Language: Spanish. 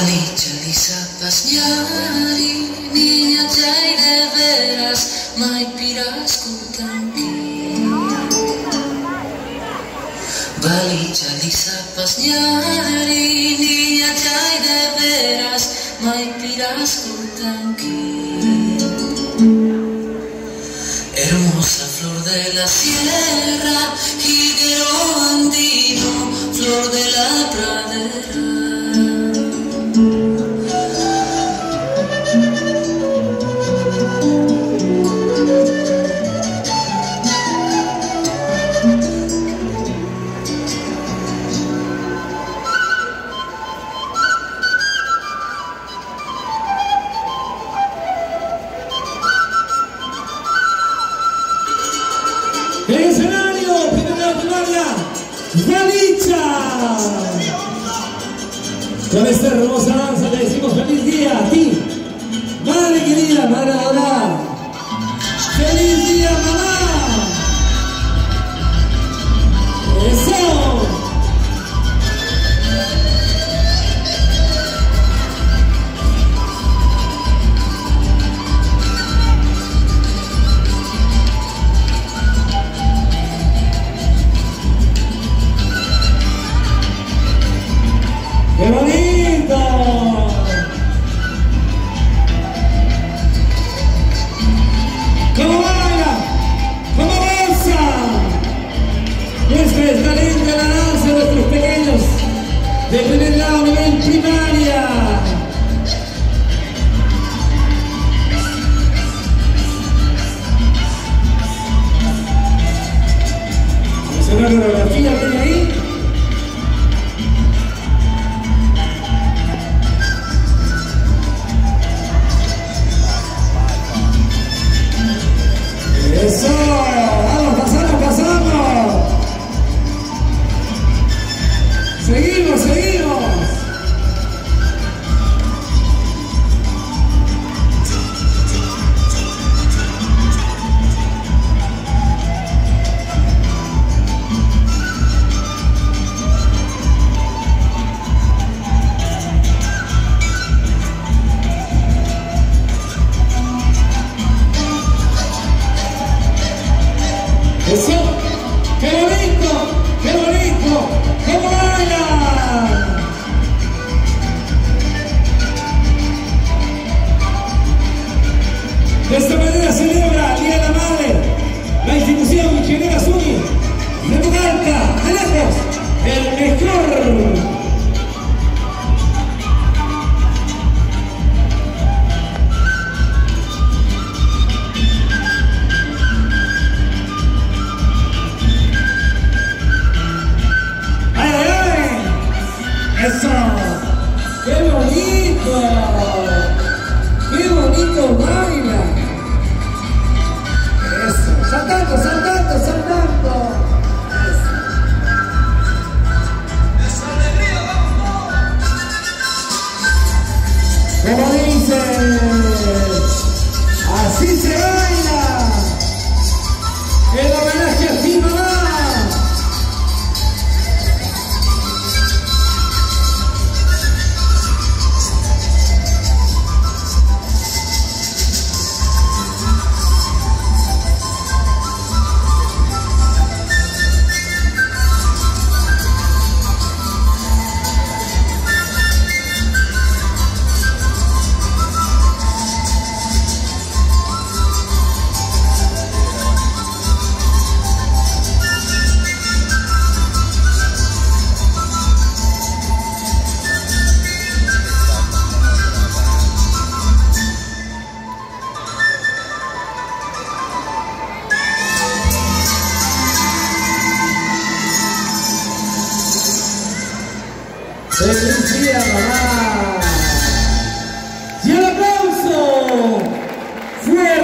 Balitzaliza pasñari, niña jai de veras, mai pirasco tanki. Balitzaliza pasñari, niña jai de veras, mai pirasco tanki. Hermosa flor de la sierra, higuero andino, flor de la pradera. En el escenario, primero de la primaria, Juanita. Con esta hermosa danza le decimos feliz día a ti, madre querida, madre adorada. ¡Feliz día, mamá! ¡Eso! ¡Qué bonito! ¡Cómo baila! ¡Cómo danza! Nuestra es la linda la danza de nuestros pequeños de primer grado, nivel primaria. Vamos a hacer una coreografía, ¿ven ahí? ¡Eso! ¡Vamos, pasamos, pasamos! ¡Seguimos, seguimos! ¡Eso! ¡Qué bonito! ¡Qué bonito! ¡Cómo bailan! De esta manera celebra el Día de la Madre la institución Ingeniera Zuni de Pucallpa, de lejos, el mejor. ¡Eso! ¡Qué bonito! ¡Qué bonito baila! ¡Eso! ¡Saltando, saltando, saltando! ¡Eso! ¡Esa alegría, vamos! Como dice, así se baila. El homenaje a ti, mamá. ¡Feliz día, mamá!